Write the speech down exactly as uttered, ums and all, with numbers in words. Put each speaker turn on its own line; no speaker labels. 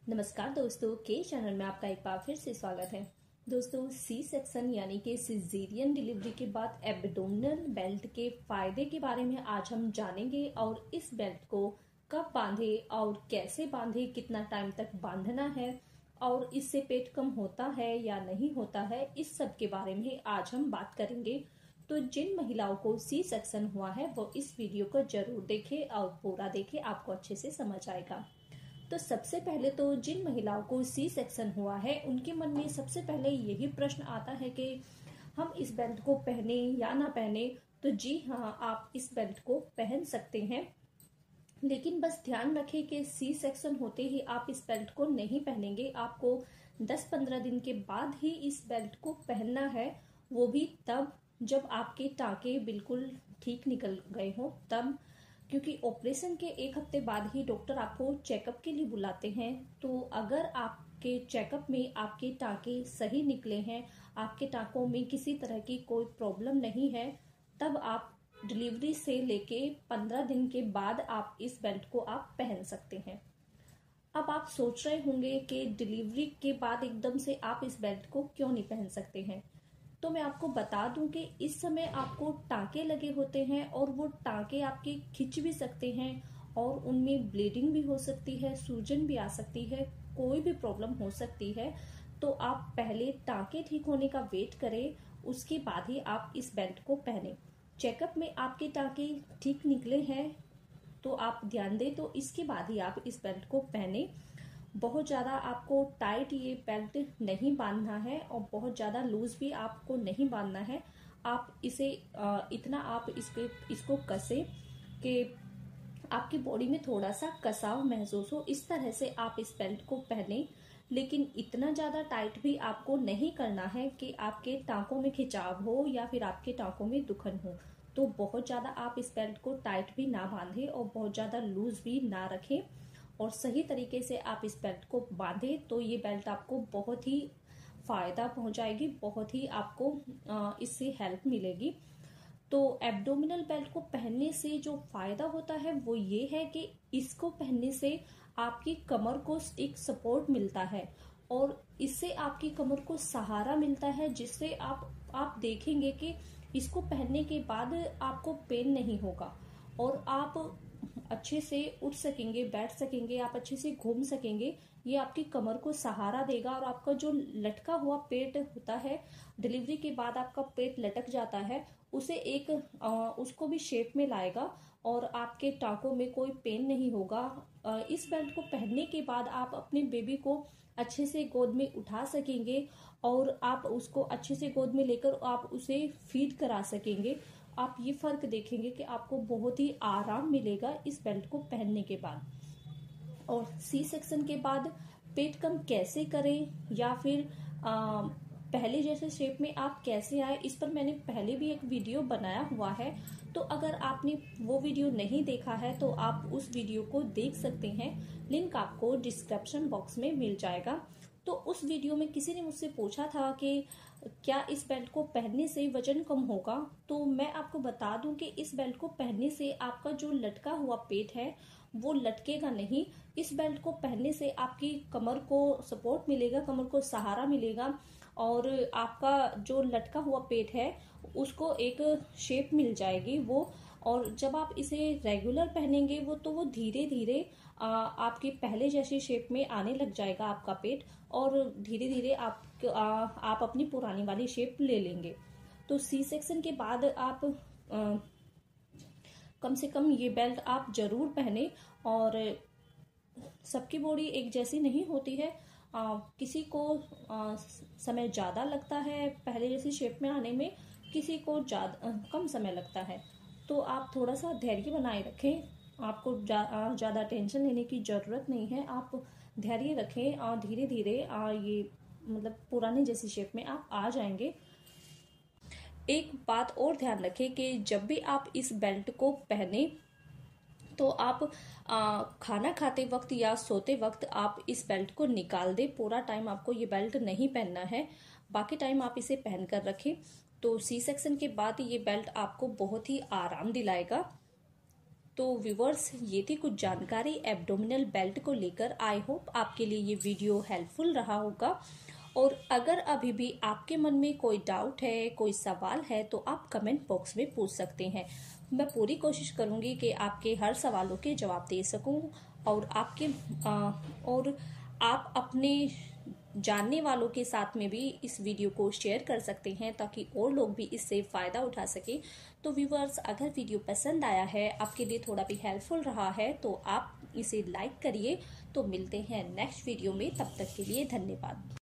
नमस्कार दोस्तों, के चैनल में आपका एक बार फिर से स्वागत है। दोस्तों, सी सेक्शन यानी कि सिजेरियन डिलीवरी के बाद एब्डोमिनल बेल्ट के फायदे के बारे में आज हम जानेंगे और इस बेल्ट को कब बांधे और कैसे बांधे, कितना टाइम तक बांधना है और इससे पेट कम होता है या नहीं होता है, इस सब के बारे में आज हम बात करेंगे। तो जिन महिलाओं को सी सेक्शन हुआ है वो इस वीडियो को जरूर देखें और पूरा देखें, आपको अच्छे से समझ आएगा। तो सबसे पहले तो जिन महिलाओं को सी सेक्शन हुआ है उनके मन में सबसे पहले यही प्रश्न आता है कि हम इस बेल्ट को पहने या ना पहने। तो जी हाँ, आप इस बेल्ट को पहन सकते हैं, लेकिन बस ध्यान रखें कि सी सेक्शन होते ही आप इस बेल्ट को नहीं पहनेंगे। आपको दस पंद्रह दिन के बाद ही इस बेल्ट को पहनना है, वो भी तब जब आपके टाँके बिल्कुल ठीक निकल गए हों तब, क्योंकि ऑपरेशन के एक हफ्ते बाद ही डॉक्टर आपको चेकअप के लिए बुलाते हैं। तो अगर आपके चेकअप में आपके टाँके सही निकले हैं, आपके टाँकों में किसी तरह की कोई प्रॉब्लम नहीं है, तब आप डिलीवरी से लेके पंद्रह दिन के बाद आप इस बेल्ट को आप पहन सकते हैं। अब आप सोच रहे होंगे कि डिलीवरी के बाद एकदम से आप इस बेल्ट को क्यों नहीं पहन सकते हैं। तो मैं आपको बता दूं कि इस समय आपको टाँके लगे होते हैं और वो टाँके आपके खिंच भी सकते हैं और उनमें ब्लीडिंग भी हो सकती है, सूजन भी आ सकती है, कोई भी प्रॉब्लम हो सकती है। तो आप पहले टाँके ठीक होने का वेट करें, उसके बाद ही आप इस बेल्ट को पहने। चेकअप में आपके टाँके ठीक निकले हैं तो आप ध्यान दें, तो इसके बाद ही आप इस बेल्ट को पहने। बहुत ज़्यादा आपको टाइट ये बेल्ट नहीं बांधना है और बहुत ज़्यादा लूज भी आपको नहीं बांधना है। आप इसे इतना आप इसके इसको कसे कि आपकी बॉडी में थोड़ा सा कसाव महसूस हो, इस तरह से आप इस बेल्ट को पहने। लेकिन इतना ज़्यादा टाइट भी आपको नहीं करना है कि आपके टाँकों में खिंचाव हो या फिर आपके टाँकों में दुखन हो। तो बहुत ज़्यादा आप इस बेल्ट को टाइट भी ना बांधें और बहुत ज़्यादा लूज भी ना रखें और सही तरीके से आप इस बेल्ट को बांधे। तो ये बेल्ट आपको बहुत ही फायदा पहुंचाएगी, बहुत ही आपको इससे हेल्प मिलेगी। तो एब्डोमिनल बेल्ट को पहनने से जो फायदा होता है वो ये है कि इसको पहनने से आपकी कमर को एक सपोर्ट मिलता है और इससे आपकी कमर को सहारा मिलता है, जिससे आप आप देखेंगे कि इसको पहनने के बाद आपको पेन नहीं होगा और आप अच्छे से उठ सकेंगे, बैठ सकेंगे, आप अच्छे से घूम सकेंगे। ये आपकी कमर को सहारा देगा और आपका जो लटका हुआ पेट होता है, डिलीवरी के बाद आपका पेट लटक जाता है, उसे एक आ, उसको भी शेप में लाएगा और आपके टाँकों में कोई पेन नहीं होगा। आ, इस बेल्ट को पहनने के बाद आप अपने बेबी को अच्छे से गोद में उठा सकेंगे और आप उसको अच्छे से गोद में लेकर आप उसे फीड करा सकेंगे। आप ये फर्क देखेंगे कि आपको बहुत ही आराम मिलेगा इस बेल्ट को पहनने के बाद। और सी सेक्शन के बाद पेट कम कैसे करें या फिर आ, पहले जैसे शेप में आप कैसे आए, इस पर मैंने पहले भी एक वीडियो बनाया हुआ है। तो अगर आपने वो वीडियो नहीं देखा है तो आप उस वीडियो को देख सकते हैं, लिंक आपको डिस्क्रिप्शन बॉक्स में मिल जाएगा। तो उस वीडियो में किसी ने मुझसे पूछा था कि क्या इस बेल्ट को पहनने से वजन कम होगा। तो मैं आपको बता दूं कि इस बेल्ट को पहनने से आपका जो लटका हुआ पेट है वो लटकेगा नहीं। इस बेल्ट को पहनने से आपकी कमर को सपोर्ट मिलेगा, कमर को सहारा मिलेगा और आपका जो लटका हुआ पेट है उसको एक शेप मिल जाएगी वो। और जब आप इसे रेगुलर पहनेंगे वो तो वो धीरे धीरे आपके पहले जैसी शेप में आने लग जाएगा आपका पेट और धीरे धीरे आप आ, आप अपनी पुरानी वाली शेप ले लेंगे। तो सी सेक्शन के बाद आप आ, कम से कम ये बेल्ट आप जरूर पहने। और सबकी बॉडी एक जैसी नहीं होती है, आ, किसी को आ, समय ज़्यादा लगता है पहले जैसी शेप में आने में, किसी को ज़्यादा कम समय लगता है। तो आप थोड़ा सा धैर्य बनाए रखें, आपको ज़्यादा जा, टेंशन लेने की ज़रूरत नहीं है। आप धैर्य रखें और धीरे धीरे ये मतलब पुराने जैसी शेप में आप आ जाएंगे। एक बात और ध्यान रखें कि जब भी आप इस बेल्ट को पहने तो आप आ, खाना खाते वक्त या सोते वक्त आप इस बेल्ट को निकाल दें। पूरा टाइम आपको ये बेल्ट नहीं पहनना है, बाकी टाइम आप इसे पहन कर रखें। तो सी सेक्शन के बाद ये बेल्ट आपको बहुत ही आराम दिलाएगा। तो व्यूवर्स, ये थी कुछ जानकारी एब्डोमिनल बेल्ट को लेकर। आई होप आपके लिए ये वीडियो हेल्पफुल रहा होगा। और अगर अभी भी आपके मन में कोई डाउट है, कोई सवाल है, तो आप कमेंट बॉक्स में पूछ सकते हैं। मैं पूरी कोशिश करूंगी कि आपके हर सवालों के जवाब दे सकूं। और आपके आ, और आप अपने जानने वालों के साथ में भी इस वीडियो को शेयर कर सकते हैं ताकि और लोग भी इससे फ़ायदा उठा सकें। तो व्यूवर्स, अगर वीडियो पसंद आया है, आपके लिए थोड़ा भी हेल्पफुल रहा है, तो आप इसे लाइक करिए। तो मिलते हैं नेक्स्ट वीडियो में, तब तक के लिए धन्यवाद।